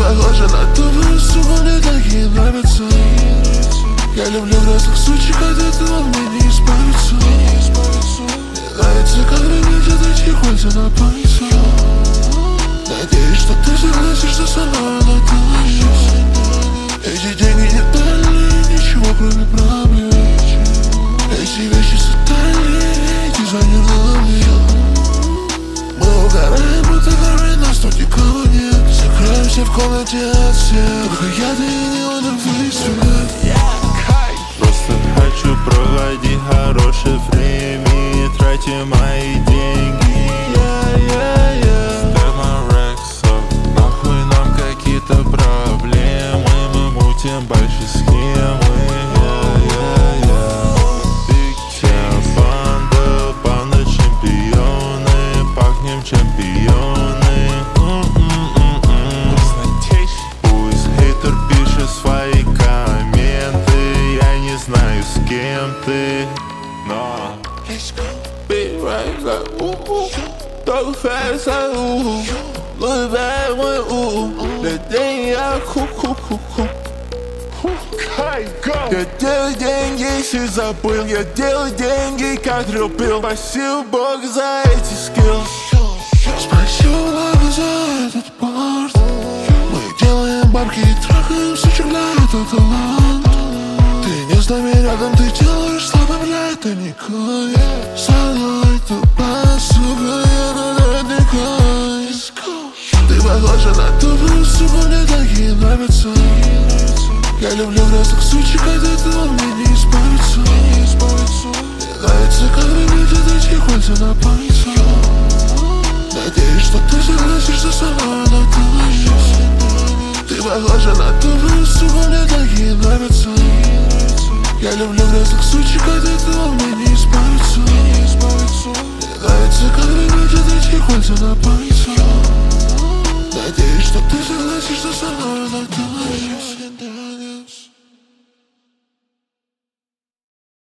похожа на добрую суку, мне такие нравятся. Я люблю грязных сучек, от этого мне не избавиться. Мне нравится, как ребята эти кольца на пальцах. Надеюсь, что ты согласишься со мной на танец. Эти деньги не дали ничего, кроме проблем. Эти вещи сатали, дизайнер на мне. Мы угораем, будто горы, нас тут никого нет. Закроемся в комнате от всех, только я, ты и неоновый свет. Просто хочу проводить хорошее время и тратить мои деньги. Step my racks up. Нахуй нам какие-то проблемы, мы мутим большие схемы. Вся банда чемпионы, пахнем чемпионы. Пусть хейтер пишет свои комменты, я не знаю, с кем ты, но be right like ooh, talk fast like ooh, look back when ooh, that thing я ку-ку-ку-ку. Я делаю деньги, если забыл, я делаю деньги, как любил. Спасибо Богу за эти скиллс. Спасибо Богу за этот порт. Мы делаем бабки и трахаем сучек, для этого талант. Ты не с нами рядом, ты делаешь слабым, бля, это не кайф. Со мной тупая сука, это не кайф. Ты похожа на добрую суку, мне такие нравятся. Я люблю грязных сучек, от этого мне не избавиться. Мне нравится, как ребята эти кольца на пальцах. Надеюсь, что ты согласишься со мной на танец. Ты похожа на добрую суку, мне такие нравятся. Я люблю грязных сучек, от этого мне не избавиться. Мне нравится, как ребята эти кольца на пальцах. Надеюсь, что ты согласишься со мной.